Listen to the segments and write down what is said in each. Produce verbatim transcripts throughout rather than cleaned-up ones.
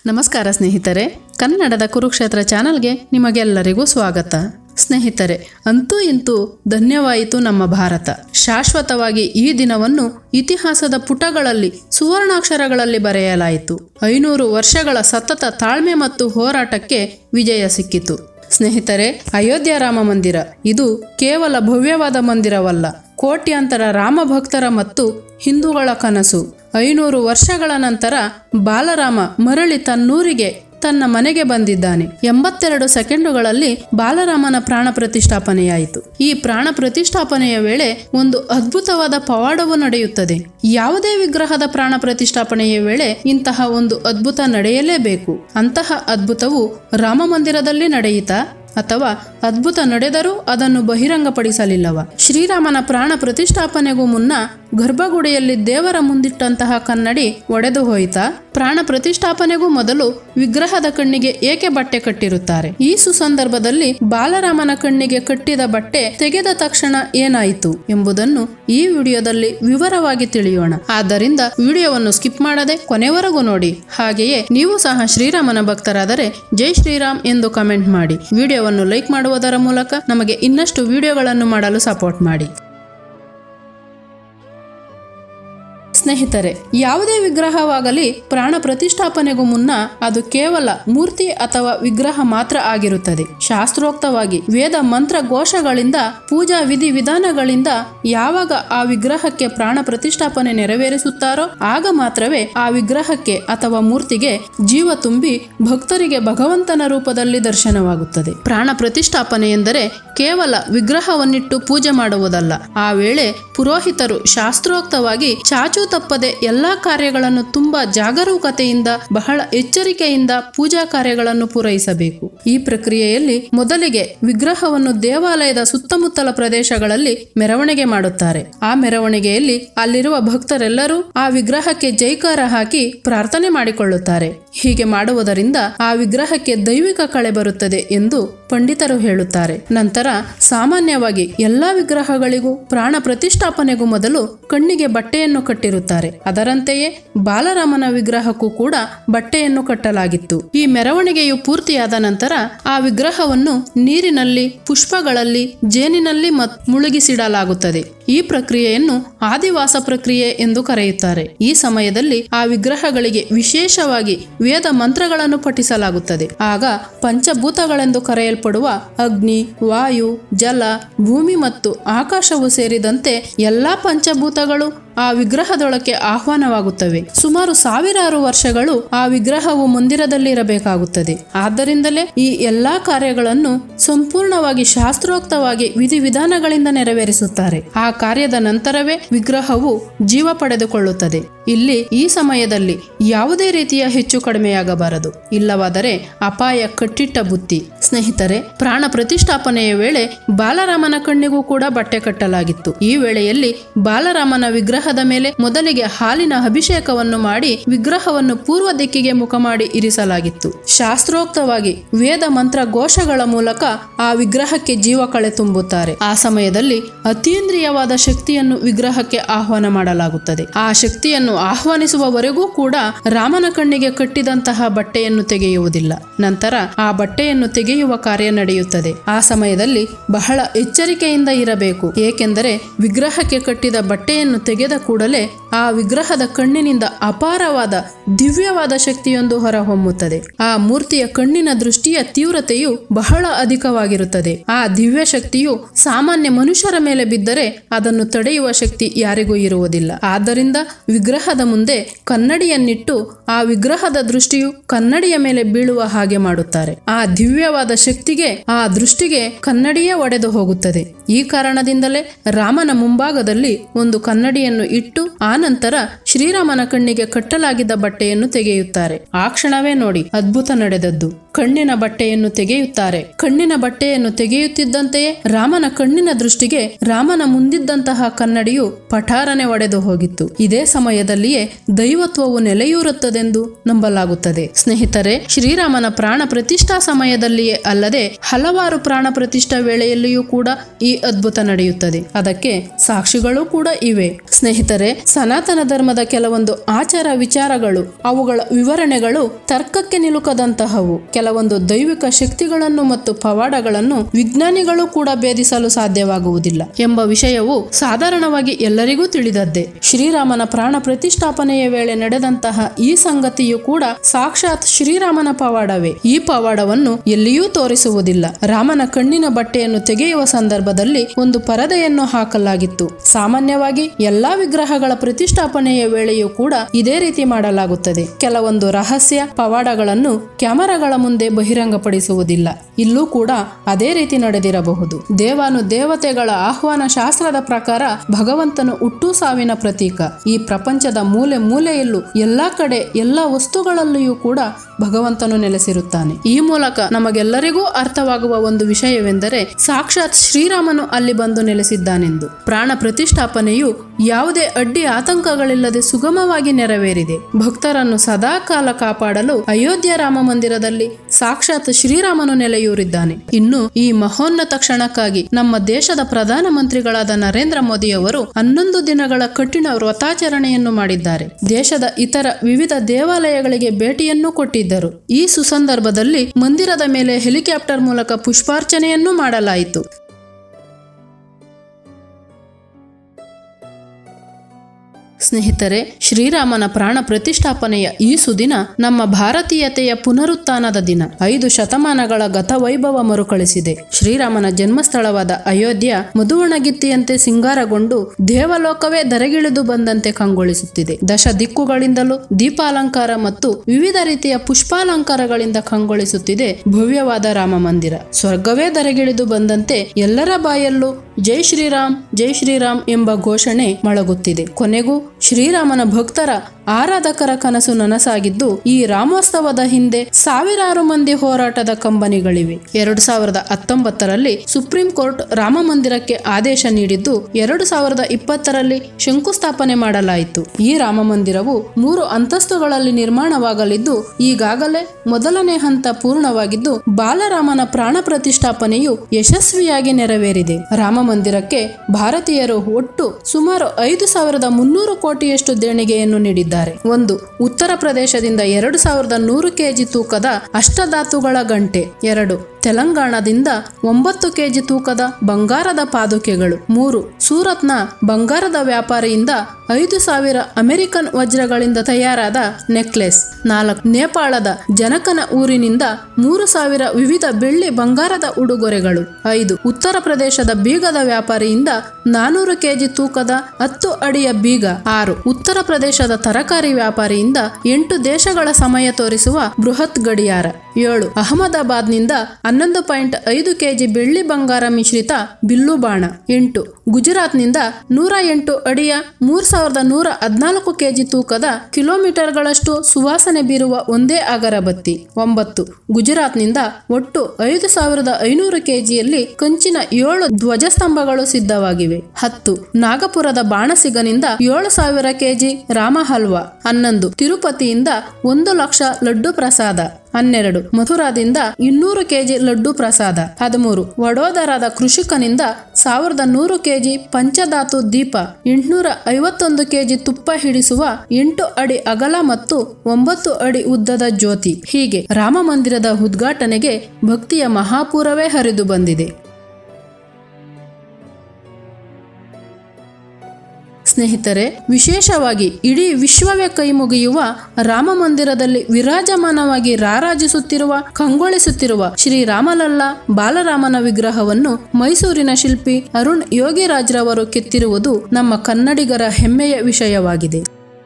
ನಮಸ್ಕಾರ ಸ್ನೇಹಿತರೆ, ಕನ್ನಡದ ಕುರುಕ್ಷೇತ್ರ ಚಾನಲ್ಗೆ ನಿಮಗೆಲ್ಲರಿಗೂ ಸ್ವಾಗತ. ಸ್ನೇಹಿತರೆ, ಅಂತೂ ಇಂತೂ ಧನ್ಯವಾಯಿತು ನಮ್ಮ ಭಾರತ. ಶಾಶ್ವತವಾಗಿ ಈ ದಿನವನ್ನು ಇತಿಹಾಸದ ಪುಟಗಳಲ್ಲಿ ಸುವರ್ಣಾಕ್ಷರಗಳಲ್ಲಿ ಬರೆಯಲಾಯಿತು. ಐನೂರು ವರ್ಷಗಳ ಸತತ ತಾಳ್ಮೆ ಮತ್ತು ಹೋರಾಟಕ್ಕೆ ವಿಜಯ ಸಿಕ್ಕಿತು. ಸ್ನೇಹಿತರೆ, ಅಯೋಧ್ಯ ರಾಮ ಮಂದಿರ ಇದು ಕೇವಲ ಭವ್ಯವಾದ ಮಂದಿರವಲ್ಲ, ಕೋಟ್ಯಾಂತರ ರಾಮ ಭಕ್ತರ ಮತ್ತು ಹಿಂದೂಗಳ ಕನಸು. ಐನೂರು ವರ್ಷಗಳ ನಂತರ ಬಾಲರಾಮ ಮರಳಿ ತನ್ನೂರಿಗೆ ತನ್ನ ಮನೆಗೆ ಬಂದಿದ್ದಾನೆ. ಎಂಬತ್ತೆರಡು ಸೆಕೆಂಡುಗಳಲ್ಲಿ ಬಾಲರಾಮನ ಪ್ರಾಣ ಪ್ರತಿಷ್ಠಾಪನೆಯಾಯಿತು. ಈ ಪ್ರಾಣ ಪ್ರತಿಷ್ಠಾಪನೆಯ ವೇಳೆ ಒಂದು ಅದ್ಭುತವಾದ ಪವಾಡವು ನಡೆಯುತ್ತದೆ. ಯಾವುದೇ ವಿಗ್ರಹದ ಪ್ರಾಣ ಪ್ರತಿಷ್ಠಾಪನೆಯ ವೇಳೆ ಇಂತಹ ಒಂದು ಅದ್ಭುತ ನಡೆಯಲೇಬೇಕು. ಅಂತಹ ಅದ್ಭುತವು ರಾಮ ಮಂದಿರದಲ್ಲಿ ನಡೆಯಿತಾ ಅಥವಾ ಅದ್ಭುತ ನಡೆದರೂ ಅದನ್ನು ಬಹಿರಂಗಪಡಿಸಲಿಲ್ಲವ? ಶ್ರೀರಾಮನ ಪ್ರಾಣ ಪ್ರತಿಷ್ಠಾಪನೆಗೂ ಮುನ್ನ ಗರ್ಭಗುಡಿಯಲ್ಲಿ ದೇವರ ಮುಂದಿಟ್ಟಂತಹ ಕನ್ನಡಿ ಒಡೆದು ಹೋಯಿತಾ? ಪ್ರಾಣ ಪ್ರತಿಷ್ಠಾಪನೆಗೂ ಮೊದಲು ವಿಗ್ರಹದ ಕಣ್ಣಿಗೆ ಏಕೆ ಬಟ್ಟೆ ಕಟ್ಟಿರುತ್ತಾರೆ? ಈ ಸುಸಂದರ್ಭದಲ್ಲಿ ಬಾಲರಾಮನ ಕಣ್ಣಿಗೆ ಕಟ್ಟಿದ ಬಟ್ಟೆ ತೆಗೆದ ತಕ್ಷಣ ಏನಾಯಿತು ಎಂಬುದನ್ನು ಈ ವಿಡಿಯೋದಲ್ಲಿ ವಿವರವಾಗಿ ತಿಳಿಯೋಣ. ಆದ್ದರಿಂದ ವಿಡಿಯೋವನ್ನು ಸ್ಕಿಪ್ ಮಾಡದೆ ಕೊನೆವರೆಗೂ ನೋಡಿ. ಹಾಗೆಯೇ ನೀವು ಸಹ ಶ್ರೀರಾಮನ ಭಕ್ತರಾದರೆ ಜೈ ಶ್ರೀರಾಮ್ ಎಂದು ಕಮೆಂಟ್ ಮಾಡಿ. ವಿಡಿಯೋವನ್ನು ಲೈಕ್ ಮಾಡುವುದರ ಮೂಲಕ ನಮಗೆ ಇನ್ನಷ್ಟು ವಿಡಿಯೋಗಳನ್ನು ಮಾಡಲು ಸಪೋರ್ಟ್ ಮಾಡಿ. ಸ್ನೇಹಿತರೆ, ಯಾವುದೇ ವಿಗ್ರಹವಾಗಲಿ ಪ್ರಾಣ ಪ್ರತಿಷ್ಠಾಪನೆಗೂ ಮುನ್ನ ಅದು ಕೇವಲ ಮೂರ್ತಿ ಅಥವಾ ವಿಗ್ರಹ ಮಾತ್ರ ಆಗಿರುತ್ತದೆ. ಶಾಸ್ತ್ರೋಕ್ತವಾಗಿ ವೇದ ಮಂತ್ರ ಘೋಷಗಳಿಂದ ಪೂಜಾ ವಿಧಿ ವಿಧಾನಗಳಿಂದ ಯಾವಾಗ ಆ ವಿಗ್ರಹಕ್ಕೆ ಪ್ರಾಣ ಪ್ರತಿಷ್ಠಾಪನೆ ನೆರವೇರಿಸುತ್ತಾರೋ ಆಗ ಮಾತ್ರವೇ ಆ ವಿಗ್ರಹಕ್ಕೆ ಅಥವಾ ಮೂರ್ತಿಗೆ ಜೀವ ತುಂಬಿ ಭಕ್ತರಿಗೆ ಭಗವಂತನ ರೂಪದಲ್ಲಿ ದರ್ಶನವಾಗುತ್ತದೆ. ಪ್ರಾಣ ಪ್ರತಿಷ್ಠಾಪನೆ ಎಂದರೆ ಕೇವಲ ವಿಗ್ರಹವನ್ನಿಟ್ಟು ಪೂಜೆ ಮಾಡುವುದಲ್ಲ. ಆ ವೇಳೆ ಪುರೋಹಿತರು ಶಾಸ್ತ್ರೋಕ್ತವಾಗಿ ಚಾಚು ತಪ್ಪದೆ ಎಲ್ಲಾ ಕಾರ್ಯಗಳನ್ನು ತುಂಬಾ ಜಾಗರೂಕತೆಯಿಂದ ಬಹಳ ಎಚ್ಚರಿಕೆಯಿಂದ ಪೂಜಾ ಕಾರ್ಯಗಳನ್ನು ಪೂರೈಸಬೇಕು. ಈ ಪ್ರಕ್ರಿಯೆಯಲ್ಲಿ ಮೊದಲಿಗೆ ವಿಗ್ರಹವನ್ನು ದೇವಾಲಯದ ಸುತ್ತಮುತ್ತಲ ಪ್ರದೇಶಗಳಲ್ಲಿ ಮೆರವಣಿಗೆ ಮಾಡುತ್ತಾರೆ. ಆ ಮೆರವಣಿಗೆಯಲ್ಲಿ ಅಲ್ಲಿರುವ ಭಕ್ತರೆಲ್ಲರೂ ಆ ವಿಗ್ರಹಕ್ಕೆ ಜೈಕಾರ ಹಾಕಿ ಪ್ರಾರ್ಥನೆ ಮಾಡಿಕೊಳ್ಳುತ್ತಾರೆ. ಹೀಗೆ ಮಾಡುವುದರಿಂದ ಆ ವಿಗ್ರಹಕ್ಕೆ ದೈವಿಕ ಕಳೆ ಬರುತ್ತದೆ ಎಂದು ಪಂಡಿತರು ಹೇಳುತ್ತಾರೆ. ನಂತರ ಸಾಮಾನ್ಯವಾಗಿ ಎಲ್ಲಾ ವಿಗ್ರಹಗಳಿಗೂ ಪ್ರಾಣ ಪ್ರತಿಷ್ಠಾಪನೆಗೂ ಮೊದಲು ಕಣ್ಣಿಗೆ ಬಟ್ಟೆಯನ್ನು ಕಟ್ಟಿರುತ್ತಾರೆ. ಅದರಂತೆಯೇ ಬಾಲರಾಮನ ವಿಗ್ರಹಕ್ಕೂ ಕೂಡ ಬಟ್ಟೆಯನ್ನು ಕಟ್ಟಲಾಗಿತ್ತು. ಈ ಮೆರವಣಿಗೆಯು ಪೂರ್ತಿಯಾದ ನಂತರ ಆ ವಿಗ್ರಹವನ್ನು ನೀರಿನಲ್ಲಿ, ಪುಷ್ಪಗಳಲ್ಲಿ, ಜೇನಿನಲ್ಲಿ ಮುಳುಗಿಸಿಡಲಾಗುತ್ತದೆ. ಈ ಪ್ರಕ್ರಿಯೆಯನ್ನು ಆದಿವಾಸ ಪ್ರಕ್ರಿಯೆ ಎಂದು ಕರೆಯುತ್ತಾರೆ. ಈ ಸಮಯದಲ್ಲಿ ಆ ವಿಗ್ರಹಗಳಿಗೆ ವಿಶೇಷವಾಗಿ ವೇದ ಮಂತ್ರಗಳನ್ನು ಪಠಿಸಲಾಗುತ್ತದೆ. ಆಗ ಪಂಚಭೂತಗಳೆಂದು ಕರೆಯಲ್ಪಡುವ ಅಗ್ನಿ, ವಾಯು, ಜಲ, ಭೂಮಿ ಮತ್ತು ಆಕಾಶವು ಸೇರಿದಂತೆ ಎಲ್ಲಾ ಪಂಚಭೂತಗಳು ಆ ವಿಗ್ರಹದೊಳಕ್ಕೆ ಆಹ್ವಾನವಾಗುತ್ತವೆ. ಸುಮಾರು ಸಾವಿರಾರು ವರ್ಷಗಳು ಆ ವಿಗ್ರಹವು ಮಂದಿರದಲ್ಲಿ ಇರಬೇಕಾಗುತ್ತದೆ. ಆದ್ದರಿಂದಲೇ ಈ ಎಲ್ಲಾ ಕಾರ್ಯಗಳನ್ನು ಸಂಪೂರ್ಣವಾಗಿ ಶಾಸ್ತ್ರೋಕ್ತವಾಗಿ ವಿಧಿವಿಧಾನಗಳಿಂದ ನೆರವೇರಿಸುತ್ತಾರೆ. ಆ ಕಾರ್ಯದ ನಂತರವೇ ವಿಗ್ರಹವು ಜೀವ ಪಡೆದುಕೊಳ್ಳುತ್ತದೆ. ಇಲ್ಲಿ ಈ ಸಮಯದಲ್ಲಿ ಯಾವುದೇ ರೀತಿಯ ಹೆಚ್ಚು ಕಡಿಮೆಯಾಗಬಾರದು, ಇಲ್ಲವಾದರೆ ಅಪಾಯ ಕಟ್ಟಿಟ್ಟ ಬುತ್ತಿ. ಸ್ನೇಹಿತರೆ, ಪ್ರಾಣ ಪ್ರತಿಷ್ಠಾಪನೆಯ ವೇಳೆ ಬಾಲರಾಮನ ಕಣ್ಣಿಗೂ ಕೂಡ ಬಟ್ಟೆ ಕಟ್ಟಲಾಗಿತ್ತು. ಈ ವೇಳೆಯಲ್ಲಿ ಬಾಲರಾಮನ ವಿಗ್ರಹದ ಮೇಲೆ ಮೊದಲಿಗೆ ಹಾಲಿನ ಅಭಿಷೇಕವನ್ನು ಮಾಡಿ ವಿಗ್ರಹವನ್ನು ಪೂರ್ವ ದಿಕ್ಕಿಗೆ ಮುಖ ಮಾಡಿ ಇರಿಸಲಾಗಿತ್ತು. ಶಾಸ್ತ್ರೋಕ್ತವಾಗಿ ವೇದ ಮಂತ್ರ ಘೋಷಗಳ ಮೂಲಕ ಆ ವಿಗ್ರಹಕ್ಕೆ ಜೀವ ಕಳೆ ತುಂಬುತ್ತಾರೆ. ಆ ಸಮಯದಲ್ಲಿ ಅತೀಂದ್ರಿಯವಾದ ಶಕ್ತಿಯನ್ನು ವಿಗ್ರಹಕ್ಕೆ ಆಹ್ವಾನ ಮಾಡಲಾಗುತ್ತದೆ. ಆ ಶಕ್ತಿಯನ್ನು ಆಹ್ವಾನಿಸುವವರೆಗೂ ಕೂಡ ರಾಮನ ಕಣ್ಣಿಗೆ ಕಟ್ಟಿದಂತಹ ಬಟ್ಟೆಯನ್ನು ತೆಗೆಯುವುದಿಲ್ಲ. ನಂತರ ಆ ಬಟ್ಟೆಯನ್ನು ತೆಗೆಯುವ ಕಾರ್ಯ ನಡೆಯುತ್ತದೆ. ಆ ಸಮಯದಲ್ಲಿ ಬಹಳ ಎಚ್ಚರಿಕೆಯಿಂದ ಇರಬೇಕು. ಏಕೆಂದರೆ ವಿಗ್ರಹಕ್ಕೆ ಕಟ್ಟಿದ ಬಟ್ಟೆಯನ್ನು ತೆಗೆದ ಕೂಡಲೇ ಆ ವಿಗ್ರಹದ ಕಣ್ಣಿನಿಂದ ಅಪಾರವಾದ ದಿವ್ಯವಾದ ಶಕ್ತಿಯೊಂದು ಹೊರಹೊಮ್ಮುತ್ತದೆ. ಆ ಮೂರ್ತಿಯ ಕಣ್ಣಿನ ದೃಷ್ಟಿಯ ತೀವ್ರತೆಯು ಬಹಳ ಅಧಿಕವಾಗಿರುತ್ತದೆ. ಆ ದಿವ್ಯ ಶಕ್ತಿಯು ಸಾಮಾನ್ಯ ಮನುಷ್ಯರ ಮೇಲೆ ಬಿದ್ದರೆ ಅದನ್ನು ತಡೆಯುವ ಶಕ್ತಿ ಯಾರಿಗೂ ಇರುವುದಿಲ್ಲ. ಆದ್ದರಿಂದ ವಿಗ್ರಹದ ಮುಂದೆ ಕನ್ನಡಿಯನ್ನಿಟ್ಟು ಆ ವಿಗ್ರಹದ ದೃಷ್ಟಿಯು ಕನ್ನಡಿಯ ಮೇಲೆ ಬೀಳುವ ಹಾಗೆ ಮಾಡುತ್ತಾರೆ. ಆ ದಿವ್ಯವಾದ ಶಕ್ತಿಗೆ, ಆ ದೃಷ್ಟಿಗೆ ಕನ್ನಡಿಯೇ ಒಡೆದು ಹೋಗುತ್ತದೆ. ಈ ಕಾರಣದಿಂದಲೇ ರಾಮನ ಮುಂಭಾಗದಲ್ಲಿ ಒಂದು ಕನ್ನಡಿಯನ್ನು ಇಟ್ಟು ಆ ನಂತರ ಶ್ರೀರಾಮನ ಕಣ್ಣಿಗೆ ಕಟ್ಟಲಾಗಿದ್ದ ಬಟ್ಟೆಯನ್ನು ತೆಗೆಯುತ್ತಾರೆ. ಆ ಕ್ಷಣವೇ ನೋಡಿ ಅದ್ಭುತ ನಡೆದದ್ದು. ಕಣ್ಣಿನ ಬಟ್ಟೆಯನ್ನು ತೆಗೆಯುತ್ತಾರೆ. ಕಣ್ಣಿನ ಬಟ್ಟೆಯನ್ನು ತೆಗೆಯುತ್ತಿದ್ದಂತೆಯೇ ರಾಮನ ಕಣ್ಣಿನ ದೃಷ್ಟಿಗೆ ರಾಮನ ಮುಂದಿದ್ದಂತಹ ಕನ್ನಡಿಯು ಪಠಾರನೆ ಒಡೆದು ಹೋಗಿತ್ತು. ಇದೇ ಸಮಯದಲ್ಲಿಯೇ ದೈವತ್ವವು ನೆಲೆಯೂರುತ್ತದೆಂದು ನಂಬಲಾಗುತ್ತದೆ. ಸ್ನೇಹಿತರೆ, ಶ್ರೀರಾಮನ ಪ್ರಾಣ ಪ್ರತಿಷ್ಠಾ ಸಮಯದಲ್ಲಿಯೇ ಅಲ್ಲದೆ ಹಲವಾರು ಪ್ರಾಣ ಪ್ರತಿಷ್ಠಾ ವೇಳೆಯಲ್ಲಿಯೂ ಕೂಡ ಈ ಅದ್ಭುತ ನಡೆಯುತ್ತದೆ. ಅದಕ್ಕೆ ಸಾಕ್ಷಿಗಳು ಕೂಡ ಇವೆ. ಸ್ನೇಹಿತರೆ, ಸ್ನೇಹಿತರೆ, ಸನಾತನ ಧರ್ಮದ ಕೆಲವೊಂದು ಆಚಾರ ವಿಚಾರಗಳು, ಅವುಗಳ ವಿವರಣೆಗಳು ತರ್ಕಕ್ಕೆ ನಿಲುಕದಂತಹವು. ಕೆಲವೊಂದು ದೈವಿಕ ಶಕ್ತಿಗಳನ್ನು ಮತ್ತು ಪವಾಡಗಳನ್ನು ವಿಜ್ಞಾನಿಗಳು ಕೂಡ ಭೇದಿಸಲು ಸಾಧ್ಯವಾಗುವುದಿಲ್ಲ ಎಂಬ ವಿಷಯವು ಸಾಧಾರಣವಾಗಿ ಎಲ್ಲರಿಗೂ ತಿಳಿದದ್ದೇ. ಶ್ರೀರಾಮನ ಪ್ರಾಣ ಪ್ರತಿಷ್ಠಾಪನೆಯ ವೇಳೆ ನಡೆದಂತಹ ಈ ಸಂಗತಿಯು ಕೂಡ ಸಾಕ್ಷಾತ್ ಶ್ರೀರಾಮನ ಪವಾಡವೇ. ಈ ಪವಾಡವನ್ನು ಎಲ್ಲಿಯೂ ತೋರಿಸುವುದಿಲ್ಲ. ರಾಮನ ಕಣ್ಣಿನ ಬಟ್ಟೆಯನ್ನು ತೆಗೆಯುವ ಸಂದರ್ಭದಲ್ಲಿ ಒಂದು ಪರದೆಯನ್ನು ಹಾಕಲಾಗಿತ್ತು. ಸಾಮಾನ್ಯವಾಗಿ ಎಲ್ಲಾ ವಿಗ್ರಹಗಳ ಪ್ರತಿಷ್ಠಾಪನೆಯ ವೇಳೆಯೂ ಕೂಡ ಇದೇ ರೀತಿ ಮಾಡಲಾಗುತ್ತದೆ. ಕೆಲವೊಂದು ರಹಸ್ಯ ಪವಾಡಗಳನ್ನು ಕ್ಯಾಮರಾಗಳ ಮುಂದೆ ಬಹಿರಂಗಪಡಿಸುವುದಿಲ್ಲ. ಇಲ್ಲೂ ಕೂಡ ಅದೇ ರೀತಿ ನಡೆದಿರಬಹುದು. ದೇವಾನು ದೇವತೆಗಳ ಆಹ್ವಾನ ಶಾಸ್ತ್ರದ ಪ್ರಕಾರ ಭಗವಂತನು ಹುಟ್ಟು ಸಾವಿನ ಪ್ರತೀಕ. ಈ ಪ್ರಪಂಚದ ಮೂಲೆ ಮೂಲೆಯಲ್ಲೂ ಎಲ್ಲಾ ಕಡೆ ಎಲ್ಲ ವಸ್ತುಗಳಲ್ಲಿಯೂ ಕೂಡ ಭಗವಂತನು ನೆಲೆಸಿರುತ್ತಾನೆ. ಈ ಮೂಲಕ ನಮಗೆಲ್ಲರಿಗೂ ಅರ್ಥವಾಗುವ ಒಂದು ವಿಷಯವೆಂದರೆ ಸಾಕ್ಷಾತ್ ಶ್ರೀರಾಮನು ಅಲ್ಲಿ ಬಂದು ನೆಲೆಸಿದ್ದಾನೆಂದು. ಪ್ರಾಣ ಪ್ರತಿಷ್ಠಾಪನೆಯು ಯಾವುದೇ ಅಡ್ಡಿ ಆತಂಕಗಳಿಲ್ಲದೆ ಸುಗಮವಾಗಿ ನೆರವೇರಿದೆ. ಭಕ್ತರನ್ನು ಸದಾ ಕಾಲ ಕಾಪಾಡಲು ಅಯೋಧ್ಯ ರಾಮ ಮಂದಿರದಲ್ಲಿ ಸಾಕ್ಷಾತ್ ಶ್ರೀರಾಮನು ನೆಲೆಯೂರಿದ್ದಾನೆ. ಇನ್ನು ಈ ಮಹೋನ್ನತ ಕ್ಷಣಕ್ಕಾಗಿ ನಮ್ಮ ದೇಶದ ಪ್ರಧಾನ ಮಂತ್ರಿಗಳಾದ ನರೇಂದ್ರ ಮೋದಿ ಅವರು ಹನ್ನೊಂದು ದಿನಗಳ ಕಠಿಣ ವ್ರತಾಚರಣೆಯನ್ನು ಮಾಡಿದ್ದಾರೆ. ದೇಶದ ಇತರ ವಿವಿಧ ದೇವಾಲಯಗಳಿಗೆ ಭೇಟಿಯನ್ನು ಕೊಟ್ಟಿದ್ದರು. ಈ ಸುಸಂದರ್ಭದಲ್ಲಿ ಮಂದಿರದ ಮೇಲೆ ಹೆಲಿಕಾಪ್ಟರ್ ಮೂಲಕ ಪುಷ್ಪಾರ್ಚನೆಯನ್ನು ಮಾಡಲಾಯಿತು. ಸ್ನೇಹಿತರೆ, ಶ್ರೀರಾಮನ ಪ್ರಾಣ ಪ್ರತಿಷ್ಠಾಪನೆಯ ಈ ಸುದಿನ ನಮ್ಮ ಭಾರತೀಯತೆಯ ಪುನರುತ್ಥಾನದ ದಿನ. ಐದು ಶತಮಾನಗಳ ಗತವೈಭವ ಮರುಕಳಿಸಿದೆ. ಶ್ರೀರಾಮನ ಜನ್ಮಸ್ಥಳವಾದ ಅಯೋಧ್ಯ ಮಧುವಣಗಿತ್ತಿಯಂತೆ ಸಿಂಗಾರಗೊಂಡು ದೇವಲೋಕವೇ ಧರೆಗಿಳಿದು ಬಂದಂತೆ ಕಂಗೊಳಿಸುತ್ತಿದೆ. ದಶ ದಿಕ್ಕುಗಳಿಂದಲೂ ದೀಪಾಲಂಕಾರ ಮತ್ತು ವಿವಿಧ ರೀತಿಯ ಪುಷ್ಪಾಲಂಕಾರಗಳಿಂದ ಕಂಗೊಳಿಸುತ್ತಿದೆ ಭವ್ಯವಾದ ರಾಮ ಮಂದಿರ. ಸ್ವರ್ಗವೇ ಧರೆಗಿಳಿದು ಬಂದಂತೆ ಎಲ್ಲರ ಬಾಯಲ್ಲೂ ಜೈ ಶ್ರೀರಾಮ್ ಜೈ ಶ್ರೀರಾಮ್ ಎಂಬ ಘೋಷಣೆ ಮೊಳಗುತ್ತಿದೆ. ಕೊನೆಗೂ ಶ್ರೀರಾಮನ ಭಕ್ತರ ಆರಾಧಕರ ಕನಸು ನನಸಾಗಿದ್ದು ಈ ರಾಮೋತ್ಸವದ ಹಿಂದೆ ಸಾವಿರಾರು ಮಂದಿ ಹೋರಾಟದ ಕಂಬನಿಗಳಿವೆ. ಎರಡು ಸಾವಿರದ ಹತ್ತೊಂಬತ್ತರಲ್ಲಿ ಸುಪ್ರೀಂ ಕೋರ್ಟ್ ರಾಮ ಮಂದಿರಕ್ಕೆ ಆದೇಶ ನೀಡಿದ್ದು ಎರಡು ಸಾವಿರದ ಇಪ್ಪತ್ತರಲ್ಲಿ ಶಂಕುಸ್ಥಾಪನೆ ಮಾಡಲಾಯಿತು. ಈ ರಾಮ ಮಂದಿರವು ಮೂರು ಅಂತಸ್ತುಗಳಲ್ಲಿ ನಿರ್ಮಾಣವಾಗಲಿದ್ದು ಈಗಾಗಲೇ ಮೊದಲನೇ ಹಂತ ಪೂರ್ಣವಾಗಿದ್ದು ಬಾಲರಾಮನ ಪ್ರಾಣ ಪ್ರತಿಷ್ಠಾಪನೆಯು ಯಶಸ್ವಿಯಾಗಿ ನೆರವೇರಿದೆ. ರಾಮ ಮಂದಿರಕ್ಕೆ ಭಾರತೀಯರು ಒಟ್ಟು ಸುಮಾರು ಐದು ಸಾವಿರದ ಮುನ್ನೂರು ಕೋಟಿಯಷ್ಟು ದೇಣಿಗೆಯನ್ನು ನೀಡಿದ್ದಾರೆ. ಒಂದು, ಉತ್ತರ ಪ್ರದೇಶದಿಂದ ಎರಡು ಸಾವಿರದ ನೂರು ಕೆಜಿ ತೂಕದ ಅಷ್ಟಧಾತುಗಳ ಗಂಟೆ. ಎರಡು, ತೆಲಂಗಾಣದಿಂದ ಒಂಬತ್ತು ಕೆಜಿ ತೂಕದ ಬಂಗಾರದ ಪಾದುಕೆಗಳು. ಮೂರು, ಸೂರತ್ನ ಬಂಗಾರದ ವ್ಯಾಪಾರಿಯಿಂದ ಐದು ಸಾವಿರ ಅಮೆರಿಕನ್ ವಜ್ರಗಳಿಂದ ತಯಾರಾದ ನೆಕ್ಲೆಸ್. ನಾಲ್ಕು, ನೇಪಾಳದ ಜನಕನ ಊರಿನಿಂದ ಮೂರು ಸಾವಿರ ವಿವಿಧ ಬೆಳ್ಳಿ ಬಂಗಾರದ ಉಡುಗೊರೆಗಳು. ಐದು, ಉತ್ತರ ಪ್ರದೇಶದ ಬೀಗದ ವ್ಯಾಪಾರಿಯಿಂದ ನಾನೂರು ಕೆಜಿ ತೂಕದ ಹತ್ತು ಅಡಿಯ ಬೀಗ. ಆರು, ಉತ್ತರ ಪ್ರದೇಶದ ತರಕಾರಿ ವ್ಯಾಪಾರಿಯಿಂದ ಎಂಟು ದೇಶಗಳ ಸಮಯ ತೋರಿಸುವ ಬೃಹತ್ ಗಡಿಯಾರ. ಏಳು, ಅಹಮದಾಬಾದ್ನಿಂದ ಹನ್ನೊಂದು ಪಾಯಿಂಟ್ ಐದು ಕೆಜಿ ಬೆಳ್ಳಿ ಬಂಗಾರ ಮಿಶ್ರಿತ ಬಿಲ್ಲು ಬಾಣ. ಎಂಟು, ಗುಜರಾತ್ನಿಂದ ನೂರ ಎಂಟು ಅಡಿಯ ಮೂರ್ ಸಾವಿರದ ನೂರ ಹದಿನಾಲ್ಕು ಕೆಜಿ ತೂಕದ ಕಿಲೋಮೀಟರ್ಗಳಷ್ಟು ಸುವಾಸನೆ ಬೀರುವ ಒಂದೇ ಅಗರಬತ್ತಿ. ಒಂಬತ್ತು, ಗುಜರಾತ್ನಿಂದ ಒಟ್ಟು ಐದು ಸಾವಿರದ ಐನೂರು ಕೆಜಿಯಲ್ಲಿ ಕಂಚಿನ ಏಳು ಧ್ವಜಸ್ತಂಭಗಳು ಸಿದ್ಧವಾಗಿವೆ. ಹತ್ತು, ನಾಗಪುರದ ಬಾಣಸಿಗನಿಂದ ಏಳು ಸಾವಿರ ಕೆಜಿ ರಾಮ ಹಲ್ವಾ. ಹನ್ನೊಂದು, ತಿರುಪತಿಯಿಂದ ಒಂದು ಲಕ್ಷ ಲಡ್ಡು ಪ್ರಸಾದ. ಹನ್ನೆರಡು, ಮಥುರಾದಿಂದ ಇನ್ನೂರು ಕೆಜಿ ಲಡ್ಡು ಪ್ರಸಾದ. ಹದಿಮೂರು, ವಡೋದರಾದ ಕೃಷಿಕನಿಂದ ಸಾವಿರದ ನೂರು ಕೆಜಿ ಪಂಚಧಾತು ದೀಪ. ಎಂಟುನೂರ ಐವತ್ತೊಂದು ಕೆಜಿ ತುಪ್ಪ ಹಿಡಿಸುವ ಎಂಟು ಅಡಿ ಅಗಲ ಮತ್ತು ಒಂಬತ್ತು ಅಡಿ ಉದ್ದದ ಜ್ಯೋತಿ. ಹೀಗೆ ರಾಮ ಮಂದಿರದ ಉದ್ಘಾಟನೆಗೆ ಭಕ್ತಿಯ ಮಹಾಪೂರವೇ ಹರಿದು ಬಂದಿದೆ. ಸ್ನೇಹಿತರೆ, ವಿಶೇಷವಾಗಿ ಇಡೀ ವಿಶ್ವವೇ ಕೈಮುಗಿಯುವ ರಾಮ ಮಂದಿರದಲ್ಲಿ ವಿರಾಜಮಾನವಾಗಿ ರಾರಾಜಿಸುತ್ತಿರುವ ಕಂಗೊಳಿಸುತ್ತಿರುವ ಶ್ರೀರಾಮಲಲ್ಲ ಬಾಲರಾಮನ ವಿಗ್ರಹವನ್ನು ಮೈಸೂರಿನ ಶಿಲ್ಪಿ ಅರುಣ್ ಯೋಗಿರಾಜ್ರವರು ಕೆತ್ತಿರುವುದು ನಮ್ಮ ಕನ್ನಡಿಗರ ಹೆಮ್ಮೆಯ ವಿಷಯವಾಗಿದೆ.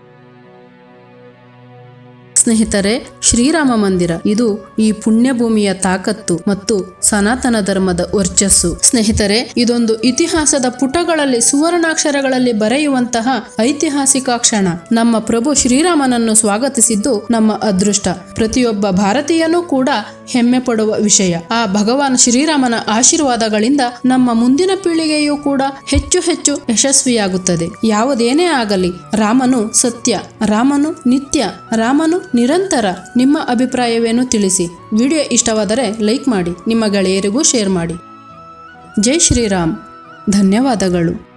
ಸ್ನೇಹಿತರೆ, ಶ್ರೀರಾಮ ಮಂದಿರ ಇದು ಈ ಪುಣ್ಯಭೂಮಿಯ ತಾಕತ್ತು ಮತ್ತು ಸನಾತನ ಧರ್ಮದ ವರ್ಚಸ್ಸು. ಸ್ನೇಹಿತರೆ, ಇದೊಂದು ಇತಿಹಾಸದ ಪುಟಗಳಲ್ಲಿ ಸುವರ್ಣಾಕ್ಷರಗಳಲ್ಲಿ ಬರೆಯುವಂತಹ ಐತಿಹಾಸಿಕ ಕ್ಷಣ. ನಮ್ಮ ಪ್ರಭು ಶ್ರೀರಾಮನನ್ನು ಸ್ವಾಗತಿಸಿದ್ದು ನಮ್ಮ ಅದೃಷ್ಟ. ಪ್ರತಿಯೊಬ್ಬ ಭಾರತೀಯನೂ ಕೂಡ ಹೆಮ್ಮೆ ಪಡುವ ವಿಷಯ. ಆ ಭಗವಾನ್ ಶ್ರೀರಾಮನ ಆಶೀರ್ವಾದಗಳಿಂದ ನಮ್ಮ ಮುಂದಿನ ಪೀಳಿಗೆಯೂ ಕೂಡ ಹೆಚ್ಚು ಹೆಚ್ಚು ಯಶಸ್ವಿಯಾಗುತ್ತದೆ. ಯಾವುದೇನೇ ಆಗಲಿ, ರಾಮನು ಸತ್ಯ, ರಾಮನು ನಿತ್ಯ, ರಾಮನು ನಿರಂತರ. ನಿಮ್ಮ ಅಭಿಪ್ರಾಯವೇನು ತಿಳಿಸಿ. ವಿಡಿಯೋ ಇಷ್ಟವಾದರೆ ಲೈಕ್ ಮಾಡಿ, ನಿಮ್ಮ ಗೆಳೆಯರಿಗೂ ಶೇರ್ ಮಾಡಿ. ಜೈ ಶ್ರೀರಾಮ್. ಧನ್ಯವಾದಗಳು.